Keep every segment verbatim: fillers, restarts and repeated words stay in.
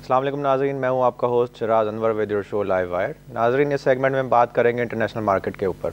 अस्सलाम वालेकुम नाज़रीन, मैं हूं आपका host Chiraj Anwar with your show live wire. नाज़रीन, इस सेगमेंट में बात करेंगे इंटरनेशनल मार्केट के ऊपर।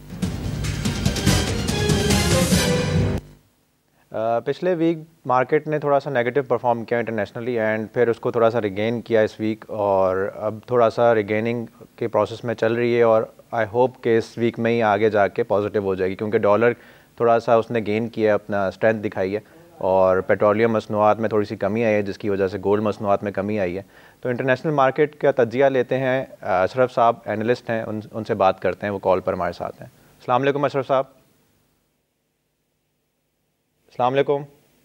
पिछले वीक मार्केट ने थोड़ा सा नेगेटिव परफॉर्म किया इंटरनेशनली एंड फिर उसको थोड़ा सा रिगेन किया इस वीक, और अब थोड़ा सा रिगेनिंग के प्रोसेस में चल रही है और आई होप कि इस वीक में ही आगे जाके पॉजिटिव हो जाएगी, क्योंकि डॉलर थोड़ा सा उसने गेन किया, अपना स्ट्रेंथ दिखाई है, और पेट्रोलियम मसनूआत में थोड़ी सी कमी आई है जिसकी वजह से गोल्ड मसनूआत में कमी आई है। तो इंटरनेशनल मार्केट का तज्जिया लेते हैं। अशरफ साहब एनालिस्ट हैं, उन उनसे बात करते हैं, वो कॉल पर हमारे साथ हैं। अस्सलाम वालेकुम अशरफ साहब। अस्सलाम वालेकुम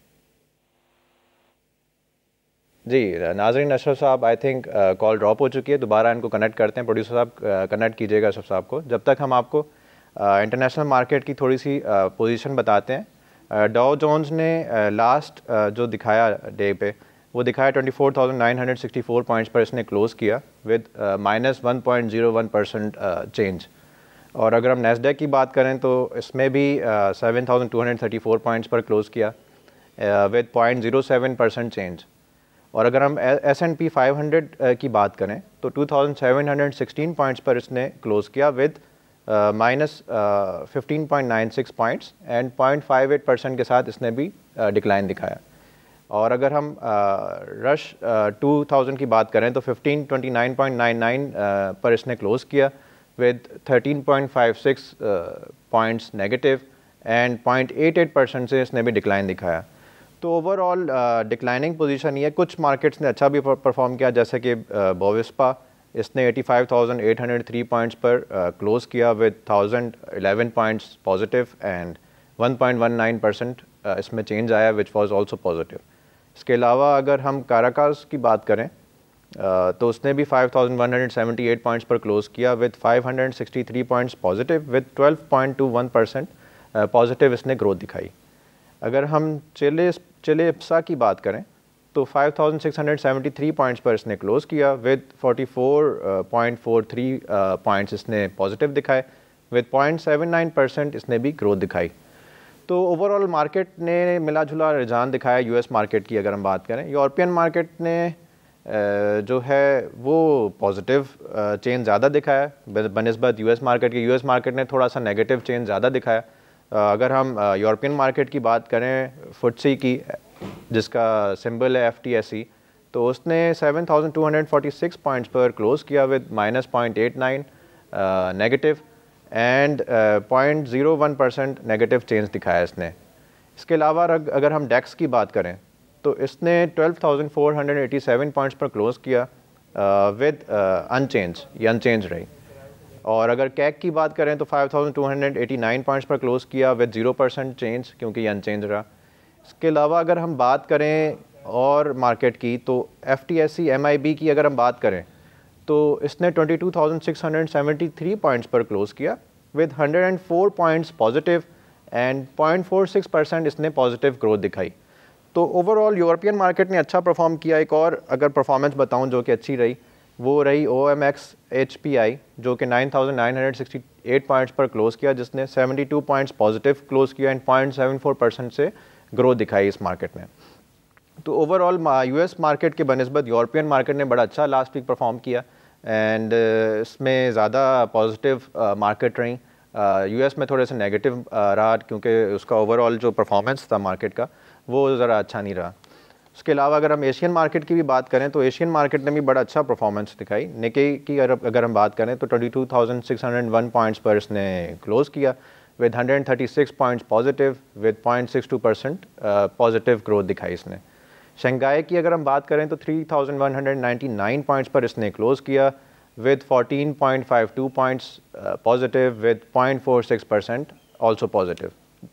जी। नाज़रीन, अशरफ साहब आई थिंक कॉल ड्रॉप हो चुकी है, दोबारा इनको कनेक्ट करते हैं। प्रोड्यूसर साहब कनेक्ट कीजिएगा अशरफ साहब को। जब तक हम आपको इंटरनेशनल मार्केट की थोड़ी सी पोजीशन बताते हैं। डाउ जोन्स ने लास्ट uh, uh, जो दिखाया डे पे, वो दिखाया twenty four thousand nine hundred sixty four points पर इसने क्लोज़ किया with minus one point zero one percent change. और अगर हम नैस्डैक की बात करें तो इसमें भी seven thousand two hundred thirty four points पर क्लोज़ किया with point zero seven percent change. और अगर हम S and P five hundred की बात करें तो two thousand seven hundred sixteen points पर इसने क्लोज़ किया with minus fifteen point nine six points and point five eight percent के साथ इसने भी डिक्लाइन uh, दिखाया। और अगर हम रश टू थाउजेंड की बात करें तो fifteen twenty nine point nine nine पर इसने क्लोज़ किया with thirteen point five six points negative and point eight eight percent से इसने भी डिक्लाइन दिखाया। तो ओवरऑल डिक्लाइनिंग पोजीशन ही है। कुछ मार्केट्स ने अच्छा भी परफॉर्म किया, जैसे कि बोविस्पा, इसने eighty five thousand eight hundred three points पर क्लोज़ uh, किया with one thousand eleven points positive and one point one nine percent इसमें चेंज आया विच वाज आल्सो पॉजिटिव। इसके अलावा अगर हम काराकास की बात करें uh, तो उसने भी five thousand one hundred seventy eight points पर क्लोज़ किया with five hundred sixty three points positive with twelve point two one percent positive इसने ग्रोथ दिखाई। अगर हम चिले चिले इप्सा की बात करें तो five thousand six hundred seventy three points पर इसने क्लोज़ किया with forty four point four three points इसने पॉजिटिव दिखाए with point seven nine percent इसने भी ग्रोथ दिखाई। तो ओवरऑल मार्केट ने मिला जुला रुझान दिखाया। यूएस मार्केट की अगर हम बात करें, यूरोपियन मार्केट ने uh, जो है वो पॉजिटिव चेंज ज़्यादा दिखाया बनिस्बत यूएस मार्केट के। यूएस मार्केट ने थोड़ा सा नेगेटिव चेंज ज़्यादा दिखाया। uh, अगर हम यूरोपियन uh, मार्केट की बात करें, फुटसी की जिसका सिंबल है एफ टी एस ई, तो उसने seven thousand two hundred forty six points पर क्लोज़ किया with minus point eight nine negative and point zero one percent negative change दिखाया इसने। इसके अलावा अगर हम डेक्स की बात करें तो इसने twelve thousand four hundred eighty seven points पर क्लोज़ किया विद अनचेंज, ये अनचेंज रही। और अगर कैक की बात करें तो five thousand two hundred eighty nine points पर क्लोज़ किया विद ज़ीरो परसेंट चेंज, क्योंकि ये अनचेंज रहा। इसके अलावा अगर हम बात करें और मार्केट की तो F T S C M I B की अगर हम बात करें तो इसने twenty two thousand six hundred seventy three points पर क्लोज़ किया with one hundred four points positive and point four six percent इसने पॉजिटिव ग्रोथ दिखाई। तो ओवरऑल यूरोपियन मार्केट ने अच्छा परफॉर्म किया। एक और अगर परफॉर्मेंस बताऊं जो कि अच्छी रही, वो रही O M X H P I, जो कि nine thousand nine hundred sixty eight points पर क्लोज़ किया, जिसने seventy two points positive close किया and point seven four percent से ग्रोथ दिखाई इस मार्केट में। तो ओवरऑल यूएस मार्केट के बनस्बत यूरोपियन मार्केट ने बड़ा अच्छा लास्ट वीक परफॉर्म किया एंड uh, इसमें ज़्यादा पॉजिटिव मार्केट रही। यूएस uh, में थोड़े से नेगेटिव uh, रहा, क्योंकि उसका ओवरऑल जो परफॉर्मेंस था मार्केट का वो ज़रा अच्छा नहीं रहा। उसके अलावा अगर हम एशियन मार्केट की भी बात करें तो एशियन मार्केट ने भी बड़ा अच्छा परफॉर्मेंस दिखाई। निकी की अगर अगर हम बात करें तो twenty two thousand six hundred one points पर इसने क्लोज़ किया with one hundred thirty six points positive with point six two percent positive growth दिखाई इसने। शंघाई की अगर हम बात करें तो three thousand one hundred ninety nine points पर इसने क्लोज़ किया with fourteen point five to points positive with point four six percent also positive.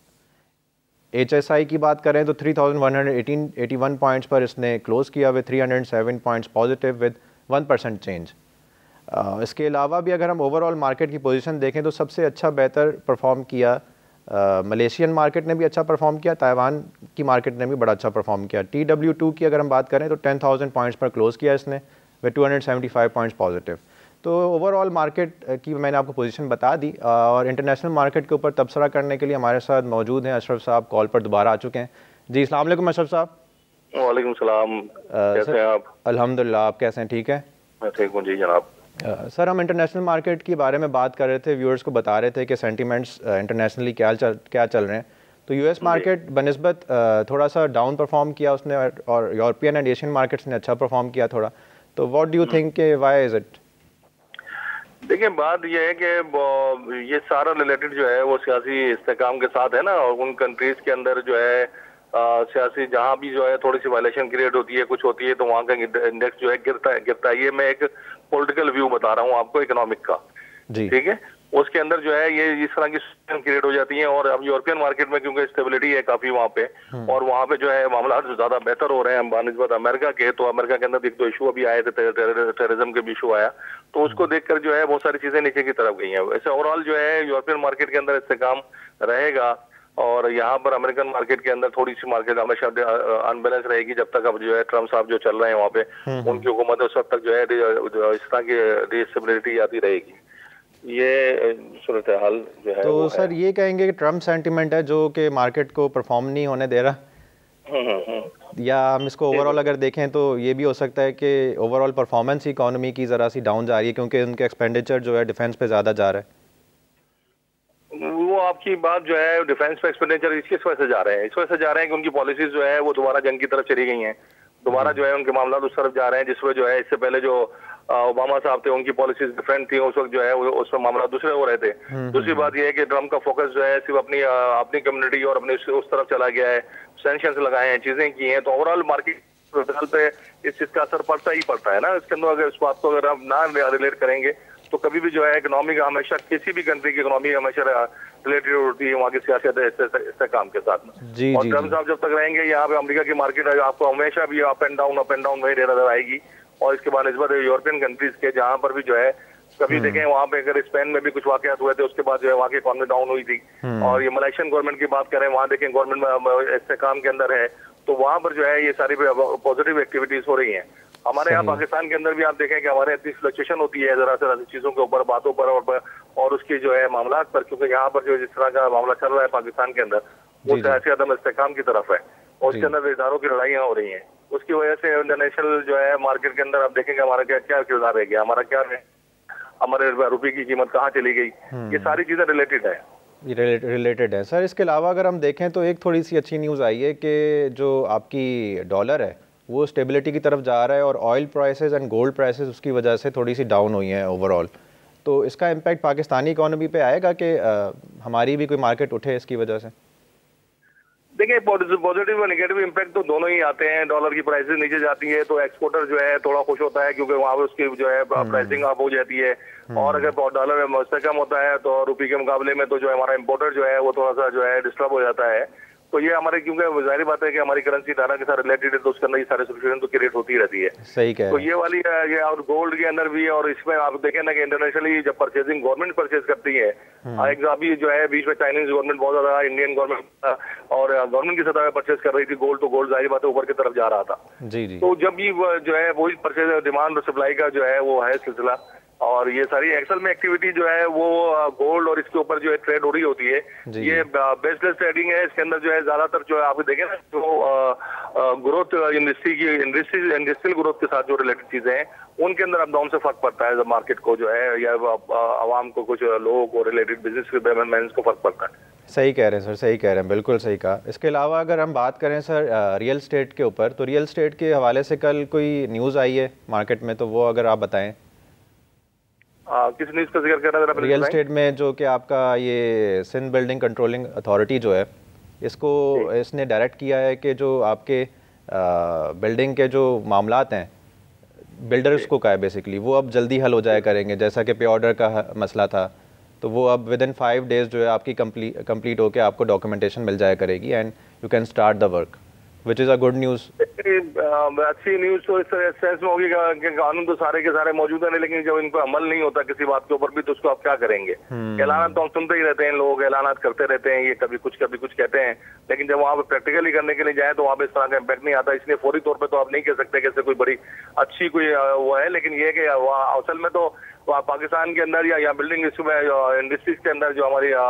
H S I की बात करें तो three thousand one hundred eighty one points पर इसने close किया with three hundred seven points positive with one percent change. Uh, इसके अलावा भी अगर हम ओवरऑल मार्केट की पोजीशन देखें तो सबसे अच्छा बेहतर परफॉर्म किया मलेशियन uh, मार्केट ने भी अच्छा परफॉर्म किया, ताइवान की मार्केट ने भी बड़ा अच्छा परफॉर्म किया। टी डब्ल्यू टू की अगर हम बात करें तो टेन थाउजेंड पॉइंट्स पर क्लोज़ किया इसने with two hundred seventy five points positive. तो ओवरऑल मार्केट की मैंने आपको पोजीशन बता दी। uh, और इंटरनेशनल मार्केट के ऊपर तबसरा करने के लिए हमारे साथ मौजूद हैं अशरफ साहब, कॉल पर दोबारा आ चुके हैं। जी, अस्सलाम वालेकुम अशरफ साहब। वालेकुम सलाम, कैसे हैं आप? अल्हम्दुलिल्लाह, आप कैसे हैं? ठीक है, मैं ठीक हूँ जी जनाब। uh, सर हम इंटरनेशनल मार्केट के बारे में बात कर रहे थे, व्यूअर्स को बता रहे थे कि सेंटीमेंट्स इंटरनेशनली क्या चल क्या चल रहे हैं। तो यूएस मार्केट बनिस्बत uh, थोड़ा सा डाउन परफॉर्म किया उसने, और यूरोपियन एंड एशियन मार्केट्स ने अच्छा परफॉर्म किया थोड़ा। तो व्हाट डू यू थिंक के व्हाई इज इट? देखिए, बात यह है कि ये सारा रिलेटेड जो है वो सियासी इस्तेकाम के साथ है ना, और उन कंट्रीज के अंदर जो है आ, सियासी जहाँ भी जो है थोड़ी सी वायलेशन क्रिएट होती है, कुछ होती है, तो वहाँ का इंडेक्स जो है गिरता है गिरता है। ये मैं एक पॉलिटिकल व्यू बता रहा हूँ आपको, इकोनॉमिक का, ठीक है। उसके अंदर जो है ये इस तरह की क्रिएट हो जाती हैं। और अब यूरोपियन मार्केट में क्योंकि स्टेबिलिटी है काफी वहाँ पे, और वहाँ पे जो है मामला ज्यादा बेहतर हो रहे हैं बानिस्बत अमेरिका के। तो अमेरिका के अंदर एक दो इशू अभी आए थे, टेररिज्म के भी इशू आया, तो उसको देखकर जो है बहुत सारी चीजें नीचे की तरफ गई हैं। वैसे ओवरऑल जो है यूरोपियन मार्केट के अंदर इससे काम रहेगा, और यहाँ पर अमेरिकन मार्केट के अंदर थोड़ी सी मार्केट हमेशा अनबैलेंस रहेगी जब तक अब जो है ट्रम्प साहब जो चल रहे हैं वहाँ पे, उनकी हुकूमत उस वक्त तक जो है इस तरह की डिस्टेबिलिटी आती रहेगी। ये सूरत हाल जो है। तो सर ये कहेंगे कि ट्रम्प सेंटिमेंट है जो कि मार्केट को परफॉर्म नहीं होने दे रहा, या हम इसको ओवरऑल अगर देखें तो ये भी हो सकता है कि ओवरऑल परफॉर्मेंस इकोनॉमी की ज़रा सी डाउन जा रही है क्योंकि उनके एक्सपेंडिचर जो है डिफेंस पे ज़्यादा जा रहा है। वो आपकी बात जो है डिफेंस पे एक्सपेंडिचर इस वजह से जा रहे हैं इस वजह से जा रहे हैं कि उनकी पॉलिसीज जो है वो दोबारा जंग की तरफ चली गई हैं। दोबारा जो है उनके मामला उस तरफ जा रहे हैं जिसमें जो है इससे पहले जो ओबामा साहब थे उनकी पॉलिसीज डिफरेंट थी, उस वक्त जो है उसमें मामला दूसरे हो रहे थे। दूसरी बात यह है कि ट्रम्प का फोकस जो है सिर्फ अपनी अपनी कम्युनिटी और अपनी उस तरफ चला गया है, सैंक्शंस लगाए हैं, चीजें की हैं, तो ओवरऑल मार्केट पे इस चीज का असर पड़ता ही पड़ता है ना। इसके अंदर अगर इस बात को अगर हम ना रिलेट करेंगे तो कभी भी जो है इकोनॉमी का हमेशा किसी भी कंट्री की इकोनॉमी हमेशा रिलेटेड होती है वहाँ की सियासत इससे काम के साथ में। जी, और जी, ट्रम्प साहब जब तक रहेंगे यहाँ पे अमेरिका की मार्केट है आपको हमेशा भी up and down up and down वही नजर आएगी। और इसके बाद इस बार यूरोपियन कंट्रीज के जहाँ पर भी जो है कभी देखें वहाँ पे अगर स्पेन में भी कुछ वाकयात हुए थे उसके बाद जो है वहाँ की इकोनॉमी डाउन हुई थी। और ये मलेशियन गवर्नमेंट की बात करें, वहाँ देखें गवर्नमेंट में इससे काम के अंदर है, तो वहाँ पर जो है ये सारी पॉजिटिव एक्टिविटीज हो रही हैं। हमारे यहाँ पाकिस्तान के अंदर भी आप देखें कि हमारे इतनी फ्लक्चुएशन होती है जरा से चीजों के ऊपर, बातों पर और, और उसकी जो है मामला पर, क्योंकि यहाँ पर जो जिस तरह का मामला चल रहा है पाकिस्तान के अंदर वो सियासी अदम इस्तेकाम की तरफ है और उसके अंदर इदारों की लड़ाइयाँ हो रही हैं। उसकी वजह से इंटरनेशनल जो है मार्केट के अंदर आप देखेंगे हमारा क्या क्या किरदार रह गया, हमारा क्या है, हमारे रुपये की कीमत कहाँ चली गई, ये सारी चीजें रिलेटेड है रिलेटेड है सर। इसके अलावा अगर हम देखें तो एक थोड़ी सी अच्छी न्यूज़ आई है कि जो आपकी डॉलर है वो स्टेबिलिटी की तरफ जा रहा है, और oil prices and gold prices उसकी वजह से थोड़ी सी डाउन हुई हैं ओवरऑल। तो इसका इम्पैक्ट पाकिस्तानी इकोनॉमी पे आएगा कि हमारी भी कोई मार्केट उठे इसकी वजह से? देखिए, पॉजिटिव और नेगेटिव इम्पैक्ट तो दोनों ही आते हैं। डॉलर की प्राइसेस नीचे जाती है तो एक्सपोर्टर जो है थोड़ा खुश होता है क्योंकि वहाँ पे उसकी जो है प्राइसिंग अप हो जाती है, और अगर डॉलर में कम होता है तो रुपये के मुकाबले में तो जो है हमारा इम्पोर्टर जो है वो थोड़ा सा जो है डिस्टर्ब हो जाता है। तो ये हमारे क्योंकि जाहिर बात है कि हमारी करेंसी डारा के साथ रिलेटेड है तो उसके अंदर ये सारे सिचुएशन तो क्रिएट होती रहती है। सही कह तो ये वाली ये और गोल्ड के अंदर भी, और इसमें आप देखें ना कि इंटरनेशनली जब परचेजिंग गवर्नमेंट परचेज करती है, एक अभी जो है बीच में चाइनीज गवर्नमेंट बहुत ज्यादा, इंडियन गवर्नमेंट और गवर्नमेंट की सतह पर परचेज कर रही थी गोल्ड, तो गोल्ड जाहिर बात है ऊपर की तरफ जा रहा था। जी जी। तो जब भी जो है वही परचेज डिमांड और सप्लाई का जो है वो है सिलसिला, और ये सारी एक्सल में एक्टिविटी जो है वो गोल्ड और इसके ऊपर जो है ट्रेड हो रही होती है, ये बेसलेस ट्रेडिंग है। इसके अंदर जो है ज्यादातर जो है आप देखें ना जो ग्रोथ इंडस्ट्री की इंडस्ट्री इंडस्ट्रियल ग्रोथ के साथ जो रिलेटेड चीजें हैं उनके अंदर अप डाउन से फर्क पड़ता है मार्केट को जो है, या आवाम को, कुछ लोगों को, रिलेटेड बिजनेस मैन को फर्क पड़ता है। सही कह रहे हैं सर, सही कह रहे हैं, बिल्कुल सही कहा। इसके अलावा अगर हम बात करें सर रियल स्टेट के ऊपर, तो रियल स्टेट के हवाले से कल कोई न्यूज़ आई है मार्केट में, तो वो अगर आप बताएं। आ, किस न्यूज़ का जिक्र कर रहा है? रियल स्टेट में जो कि आपका ये सिंध बिल्डिंग कंट्रोलिंग अथॉरिटी जो है, इसको इसने डायरेक्ट किया है कि जो आपके आ, बिल्डिंग के जो मामलात हैं बिल्डर्स को का है बेसिकली, वो अब जल्दी हल हो जाया करेंगे। जैसा कि पे ऑर्डर का मसला था, तो वो अब विद इन फाइव डेज जो है आपकी कंप्लीट कंप्लीट होकर आपको डॉक्यूमेंटेशन मिल जाया करेगी and you can start the work, which is a good news. अच्छी न्यूज़ तो इस सेंस में होगी कि कानून तो सारे के सारे मौजूद है, लेकिन जब इनको अमल नहीं होता किसी बात के ऊपर भी तो उसको आप क्या करेंगे। ऐलान तो हम सुनते ही रहते हैं, लोग ऐलान करते रहते हैं, ये कभी कुछ कभी कुछ कहते हैं, लेकिन जब वहाँ पे प्रैक्टिकली करने के लिए जाए तो वहाँ पे इस तरह का इम्पैक्ट नहीं आता। इसलिए फौरी तौर पर तो आप नहीं कह सकते कि कोई बड़ी अच्छी कोई वो है, लेकिन ये कि असल में तो पाकिस्तान के अंदर या बिल्डिंग इंडस्ट्रीज के अंदर जो हमारी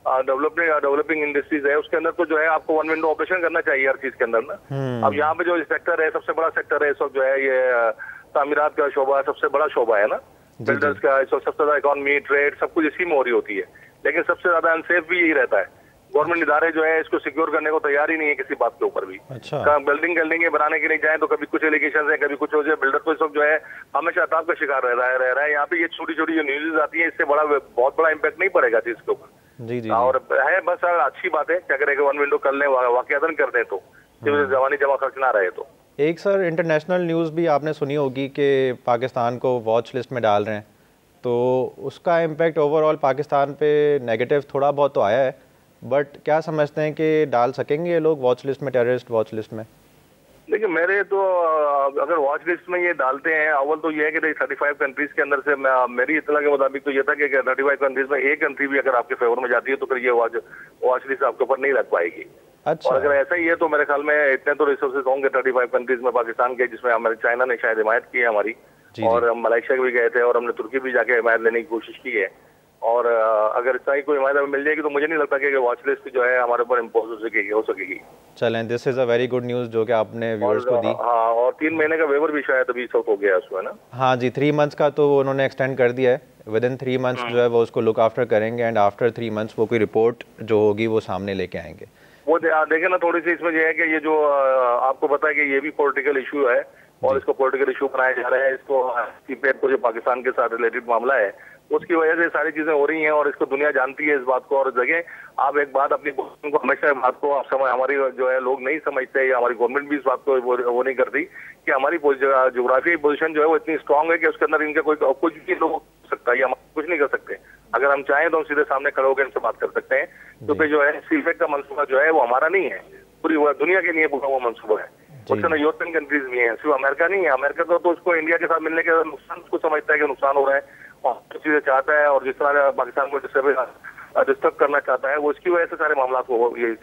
डेवलपिंग डेवलपिंग इंडस्ट्रीज है उसके अंदर तो जो है आपको वन विंडो ऑपरेशन करना चाहिए हर चीज के अंदर ना। अब यहाँ पे जो सेक्टर है सबसे बड़ा सेक्टर है इस वक्त जो है ये तामीरात का शोबा सबसे बड़ा शोबा है ना, बिल्डर्स का इस वक्त सबसे ज्यादा इकोनॉमी ट्रेड सब कुछ इसी में हो रही होती है, लेकिन सबसे ज्यादा अनसेफ भी यही रहता है। गवर्नमेंट इदारे जो है इसको सिक्योर करने को तैयार ही नहीं है किसी बात के ऊपर भी। अच्छा। बिल्डिंग बिल्डिंग बनाने के लिए जाए तो कभी कुछ एलिगेशन है कभी कुछ हो जाए, बिल्डर तो इस वक्त जो है हमेशा अताब का शिकार रह रहा है रह रहा है यहाँ पे। ये छोटी छोटी जो न्यूज़ आती है इससे बड़ा बहुत बड़ा इम्पैक्ट नहीं पड़ेगा चीज के ऊपर। जी जी और है बस अच्छी बात है क्या करें वन विंडो कर लें वाकयातन कर दें तो जवानी जमा खर्च ना रहे तो। एक सर इंटरनेशनल न्यूज़ भी आपने सुनी होगी कि पाकिस्तान को वॉच लिस्ट में डाल रहे हैं, तो उसका इम्पैक्ट ओवरऑल पाकिस्तान पे नेगेटिव थोड़ा बहुत तो आया है, बट क्या समझते हैं कि डाल सकेंगे ये लोग वॉच लिस्ट में, टेररिस्ट वॉच लिस्ट में? देखिए मेरे तो अगर वॉच लिस्ट में ये डालते हैं अव्वल तो ये है कि थर्टी फाइव कंट्रीज के अंदर से मेरी इतला के मुताबिक तो ये था कि थर्टी फाइव कंट्रीज में एक कंट्री भी अगर आपके फेवर में जाती है तो फिर ये वॉच वॉच लिस्ट आपके ऊपर नहीं लग पाएगी। अच्छा। और अगर ऐसा ही है तो मेरे ख्याल में इतने तो रिसोर्सेज होंगे थर्टी फाइव कंट्रीज में पाकिस्तान के, जिसमें हमारे चाइना ने शायद हिमायत की है हमारी, और हम मलेशिया भी गए थे और हमने तुर्की भी जाके हिमायत लेने की कोशिश की है। और अगर इस तरह कोई हिमायत मिल जाएगी तो मुझे नहीं लगता कि वॉच लिस्ट जो है हमारे ऊपर इम्पोज हो सकेगी हो सकेगी चलें, this is a very good news जो कि आपने व्यूअर्स को दी। हाँ, और तीन महीने का वेवर भी शायद अभी सब हो गया उसको, है ना? हाँ जी, थ्री मंथ्स का तो उन्होंने एक्सटेंड कर दिया है। विद इन थ्री मंथ्स जो है वो उसको लुक आफ्टर करेंगे एंड आफ्टर थ्री मंथ्स वो कोई रिपोर्ट जो होगी वो सामने लेके आएंगे। वो दे, देखे ना थोड़ी सी इसमें ये है कि ये जो आपको पता है कि ये भी पॉलिटिकल इशू है और इसको पॉलिटिकल इशू बनाया जा रहा है। इसको सीपेट को जो पाकिस्तान के साथ रिलेटेड मामला है उसकी वजह से सारी चीजें हो रही हैं और इसको दुनिया जानती है इस बात को। और जगह आप एक बात अपनी को हमेशा बात को आप समझ हमारी जो है लोग नहीं समझते या हमारी गवर्नमेंट भी इस बात को वो, वो नहीं करती कि हमारी जोग्राफियाई पोजीशन जो है वो इतनी स्ट्रांग है कि उसके अंदर इनका कोई कुछ भी लोग हो सकता है या हम कुछ नहीं कर सकते। अगर हम चाहें तो हम सीधे सामने खड़े होकर इनसे बात कर सकते हैं, क्योंकि जो है सीपेट का मनसूबा जो है वो हमारा नहीं है, पूरी दुनिया के लिए पूरा वो मनसूबा है। उसके अंदर यूरोपियन कंट्रीज भी हैं, सिर्फ अमेरिका नहीं है। अमेरिका को तो उसको इंडिया के साथ मिलने के नुकसान उसको समझता है कि नुकसान हो रहा है और चीजें चाहता है और जिस तरह पाकिस्तान को डिस्टर्ब करना चाहता है वो इसकी वजह से सारे मामला को ये।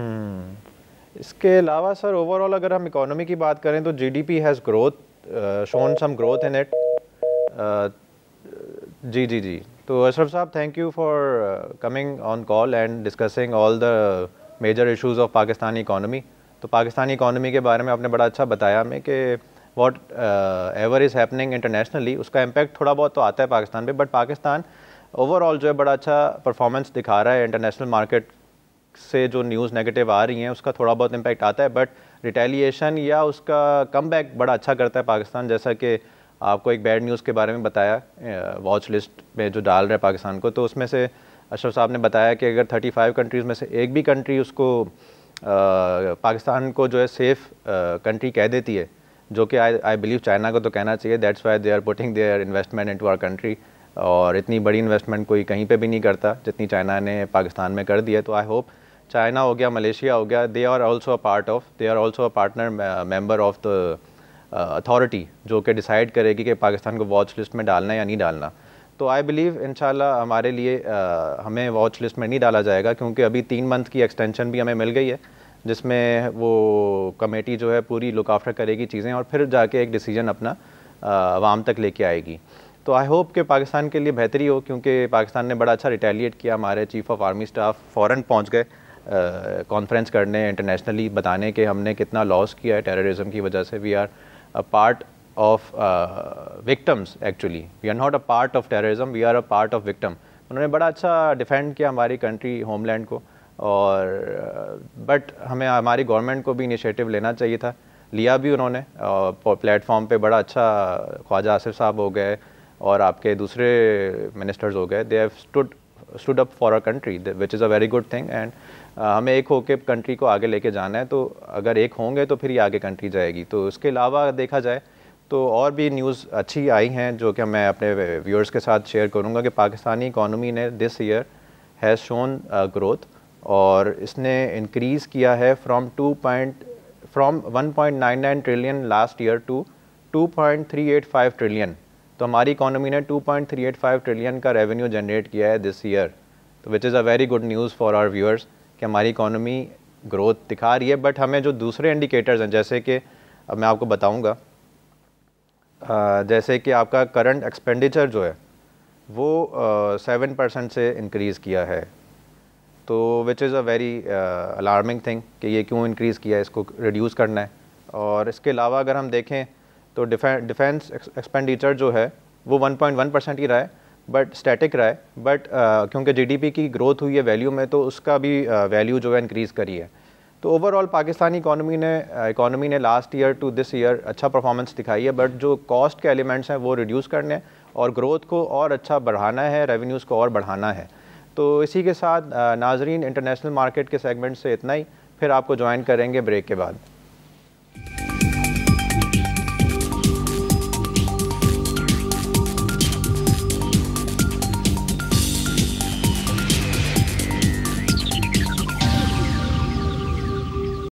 इसके अलावा सर ओवरऑल अगर हम इकोनॉमी की बात करें तो GDP has growth shown some growth in it. जी जी जी तो अशरफ साहब, thank you for coming on call and discussing all the major issues of Pakistani economy. तो पाकिस्तानी इकोनॉमी के बारे में आपने बड़ा अच्छा बताया हमें कि whatever is happening internationally उसका इम्पैक्ट थोड़ा बहुत तो आता है पाकिस्तान पे, बट पाकिस्तान ओवरऑल जो है बड़ा अच्छा परफॉर्मेंस दिखा रहा है। इंटरनेशनल मार्केट से जो न्यूज़ नेगेटिव आ रही हैं उसका थोड़ा बहुत इम्पैक्ट आता है, बट रिटेलिएशन या उसका कमबैक बड़ा अच्छा करता है पाकिस्तान। जैसा कि आपको एक बैड न्यूज़ के बारे में बताया वॉच लिस्ट में जो डाल रहा है पाकिस्तान को, तो उसमें से अशरफ साहब ने बताया कि अगर थर्टी फाइव कंट्रीज़ में से एक भी कंट्री उसको आ, पाकिस्तान को जो है सेफ़ कंट्री कह देती है, जो कि आई आई बिलीव चाइना को तो कहना चाहिए, that's why they are putting their investment into our country. और इतनी बड़ी इन्वेस्टमेंट कोई कहीं पे भी नहीं करता जितनी चाइना ने पाकिस्तान में कर दी है। तो आई होप चाइना हो गया, मलेशिया हो गया, they are also a part of they are also a partner member of the authority जो कि डिसाइड करेगी कि पाकिस्तान को वॉच लिस्ट में डालना या नहीं डालना। तो आई बिलीव इंशाल्लाह हमारे लिए uh, हमें वॉच लिस्ट में नहीं डाला जाएगा, क्योंकि अभी तीन मंथ की एक्सटेंशन भी हमें मिल गई है जिसमें वो कमेटी जो है पूरी लुक आफ्टर करेगी चीज़ें और फिर जाके एक डिसीजन अपना आवाम तक लेके आएगी। तो आई होप कि पाकिस्तान के लिए बेहतरी हो, क्योंकि पाकिस्तान ने बड़ा अच्छा रिटेलिएट किया। हमारे चीफ़ ऑफ आर्मी स्टाफ फ़ौरन पहुंच गए कॉन्फ्रेंस करने इंटरनेशनली, बताने कि हमने कितना लॉस किया है टेररिज्म की वजह से। We are a part of victims, actually we are not a part of terrorism, we are a part of victim. उन्होंने बड़ा अच्छा डिफेंड किया हमारी कंट्री होमलैंड को, और बट हमें हमारी गवर्नमेंट को भी इनिशिएटिव लेना चाहिए था, लिया भी उन्होंने। प्लेटफॉर्म पे बड़ा अच्छा ख्वाजा आसिफ साहब हो गए और आपके दूसरे मिनिस्टर्स हो गए, they have stood stood up for a country which is a very good thing. And हमें एक होके कंट्री को आगे लेके जाना है, तो अगर एक होंगे तो फिर ही आगे कंट्री जाएगी। तो इसके अलावा देखा जाए तो और भी न्यूज़ अच्छी आई हैं जो कि मैं अपने व्यूअर्स के साथ शेयर करूँगा कि पाकिस्तानी इकॉनमी ने this year has shown growth, और इसने इंक्रीज़ किया है from two point from one point nine nine trillion last year to two point three eight five trillion. तो हमारी इकॉनमी ने two point three eight five trillion का revenue generate किया है दिस ईयर, तो which is a very good news for our viewers कि हमारी economy growth दिखा रही है। बट हमें जो दूसरे इंडिकेटर्स हैं, जैसे कि अब मैं आपको बताऊंगा, जैसे कि आपका करंट एक्सपेंडिचर जो है वो सेवन परसेंट से इंक्रीज़ किया है, तो which is a very alarming thing कि ये क्यों इंक्रीज़ किया है, इसको रिड्यूस करना है। और इसके अलावा अगर हम देखें तो डिफेंस एक्सपेंडिचर जो है वो वन पॉइंट वन परसेंट ही रहा है, बट स्टैटिक रहा है, बट uh, क्योंकि जीडीपी की ग्रोथ हुई है वैल्यू में, तो उसका भी वैल्यू uh, जो है इंक्रीज़ करी है। तो ओवरऑल पाकिस्तानी इकोनॉमी ने इकोनॉमी ने last year to this year अच्छा परफॉर्मेंस दिखाई है, बट जो कॉस्ट के एलिमेंट्स हैं वो रिड्यूस करने हैं और ग्रोथ को और अच्छा बढ़ाना है, रेवेन्यूज़ को और बढ़ाना है। तो इसी के साथ नाजरीन इंटरनेशनल मार्केट के सेगमेंट से इतना ही, फिर आपको ज्वाइन करेंगे ब्रेक के बाद।